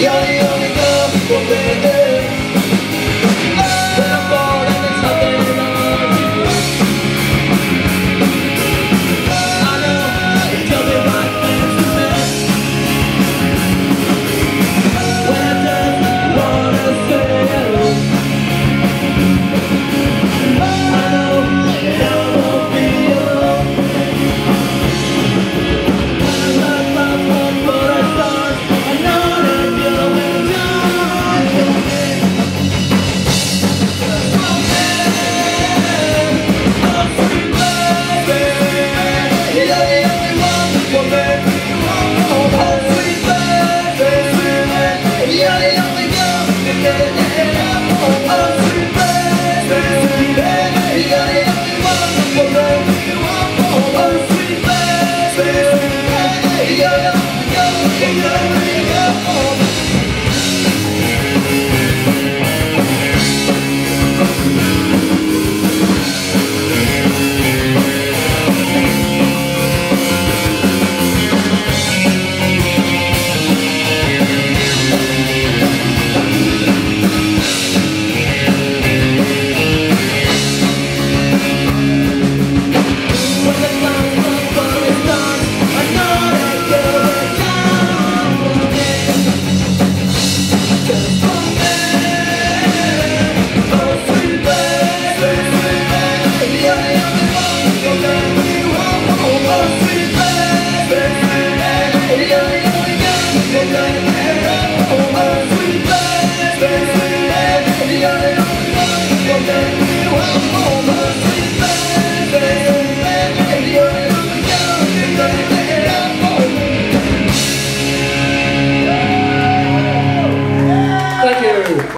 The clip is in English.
You're the only girl for me. When I fall and there's nothing on you, I know you tell me right things to me. When I just wanna say hello, I know you never won't be alone. I love my phone for the stars. I know that you're with me. Oh, sweet baby, you're the only one for me. Oh, sweet baby, you're the only girl for me. Oh,